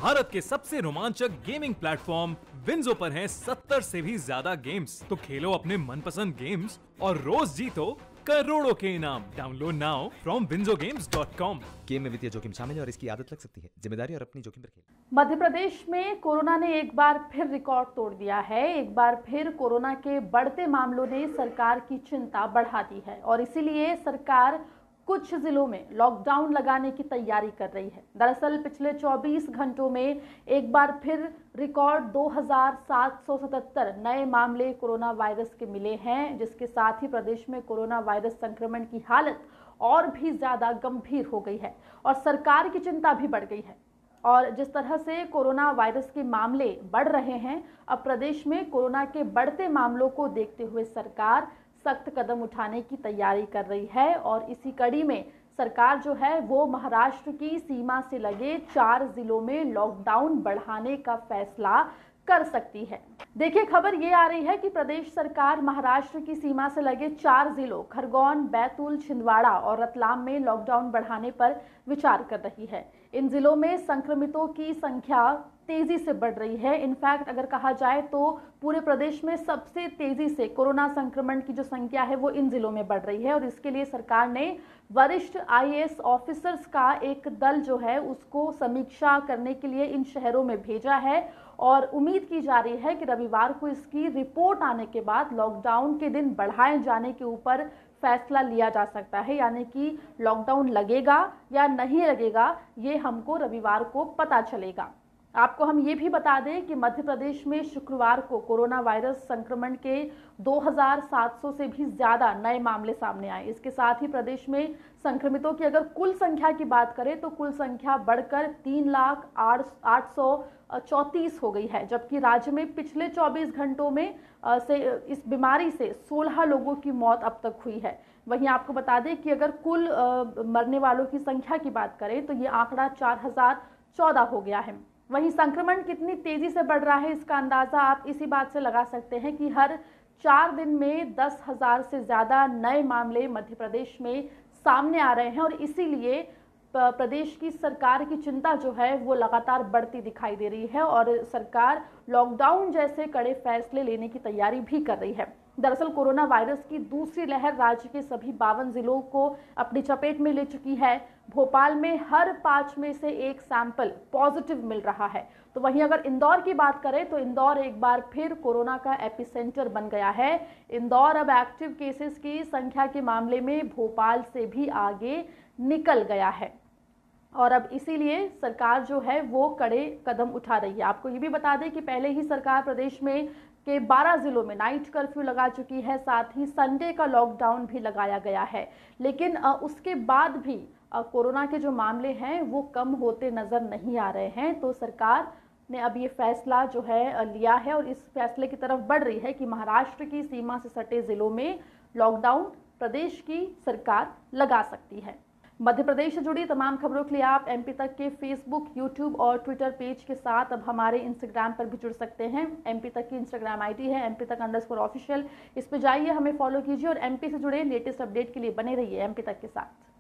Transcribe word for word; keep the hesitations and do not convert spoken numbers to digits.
भारत के सबसे रोमांचक गेमिंग प्लेटफॉर्म विंजो पर हैं सत्तर से भी ज्यादा गेम्स। तो खेलो अपने मनपसंद गेम्स और रोज जीतो करोड़ों के इनाम। Download now from Winzo games dot com. Game में वित्तीय जोखिम शामिल है और इसकी आदत लग सकती है। जिम्मेदारी और अपनी जोखिम पर खेल। मध्य प्रदेश में कोरोना ने एक बार फिर रिकॉर्ड तोड़ दिया है। एक बार फिर कोरोना के बढ़ते मामलों ने सरकार की चिंता बढ़ा दी है और इसीलिए सरकार कुछ जिलों में लॉकडाउन लगाने की तैयारी कर रही है। दरअसल पिछले चौबीस घंटों में एक बार फिर रिकॉर्ड दो हज़ार सात सौ सतहत्तर नए मामले कोरोना वायरस के मिले हैं, जिसके साथ ही प्रदेश में कोरोना वायरस संक्रमण की हालत और भी ज्यादा गंभीर हो गई है और सरकार की चिंता भी बढ़ गई है। और जिस तरह से कोरोना वायरस के मामले बढ़ रहे हैं, अब प्रदेश में कोरोना के बढ़ते मामलों को देखते हुए सरकार सख्त कदम उठाने की तैयारी कर रही है और इसी कड़ी में सरकार जो है वो महाराष्ट्र की सीमा से लगे चार जिलों में लॉकडाउन बढ़ाने का फैसला कर सकती है। देखिए, खबर ये आ रही है कि प्रदेश सरकार महाराष्ट्र की सीमा से लगे चार जिलों खरगोन, बैतूल, छिंदवाड़ा और रतलाम में लॉकडाउन बढ़ाने पर विचार कर रही है। इन जिलों में संक्रमितों की संख्या तेजी से बढ़ रही है। इनफैक्ट अगर कहा जाए तो पूरे प्रदेश में सबसे तेजी से कोरोना संक्रमण की जो संख्या है वो इन जिलों में बढ़ रही है और इसके लिए सरकार ने वरिष्ठ आई ए एस ऑफिसर्स का एक दल जो है उसको समीक्षा करने के लिए इन शहरों में भेजा है और उम्मीद की जा रही है कि रविवार को इसकी रिपोर्ट आने के बाद लॉकडाउन के दिन बढ़ाए जाने के ऊपर फैसला लिया जा सकता है। यानी कि लॉकडाउन लगेगा या नहीं लगेगा ये हमको रविवार को पता चलेगा। आपको हम ये भी बता दें कि मध्य प्रदेश में शुक्रवार को कोरोना वायरस संक्रमण के दो हज़ार सात सौ से भी ज्यादा नए मामले सामने आए। इसके साथ ही प्रदेश में संक्रमितों की अगर कुल संख्या की बात करें तो कुल संख्या बढ़कर तीन लाख आठ सौ चौंतीस हो गई है, जबकि राज्य में पिछले चौबीस घंटों में से इस बीमारी से सोलह लोगों की मौत अब तक हुई है। वहीं आपको बता दें कि अगर कुल मरने वालों की संख्या की बात करें तो ये आंकड़ा चार हजार चौदह हो गया है। वहीं संक्रमण कितनी तेजी से बढ़ रहा है इसका अंदाजा आप इसी बात से लगा सकते हैं कि हर चार दिन में दस हजार से ज्यादा नए मामले मध्य प्रदेश में सामने आ रहे हैं और इसीलिए प्रदेश की सरकार की चिंता जो है वो लगातार बढ़ती दिखाई दे रही है और सरकार लॉकडाउन जैसे कड़े फैसले लेने की तैयारी भी कर रही है। दरअसल कोरोना वायरस की दूसरी लहर राज्य के सभी बावन जिलों को अपनी चपेट में ले चुकी है। भोपाल में हर पांच में से एक सैंपल पॉजिटिव मिल रहा है। तो वहीं अगर इंदौर की बात करें तो इंदौर एक बार फिर कोरोना का एपिसेंटर बन गया है। इंदौर अब एक्टिव केसेस की संख्या के मामले में भोपाल से भी आगे निकल गया है और अब इसीलिए सरकार जो है वो कड़े कदम उठा रही है। आपको ये भी बता दें कि पहले ही सरकार प्रदेश में के बारह जिलों में नाइट कर्फ्यू लगा चुकी है, साथ ही संडे का लॉकडाउन भी लगाया गया है। लेकिन उसके बाद भी कोरोना के जो मामले हैं वो कम होते नजर नहीं आ रहे हैं। तो सरकार ने अब ये फैसला जो है लिया है और इस फैसले की तरफ बढ़ रही है कि महाराष्ट्र की सीमा से सटे जिलों में लॉकडाउन प्रदेश की सरकार लगा सकती है। मध्य प्रदेश से जुड़ी तमाम खबरों के लिए आप एमपी तक के फेसबुक, यूट्यूब और ट्विटर पेज के साथ अब हमारे इंस्टाग्राम पर भी जुड़ सकते हैं। एमपी तक की इंस्टाग्राम आईडी है एमपी तक अंडरस्कोर ऑफिशियल। इस पर जाइए, हमें फॉलो कीजिए और एमपी से जुड़े लेटेस्ट अपडेट के लिए बने रहिए एमपी तक के साथ।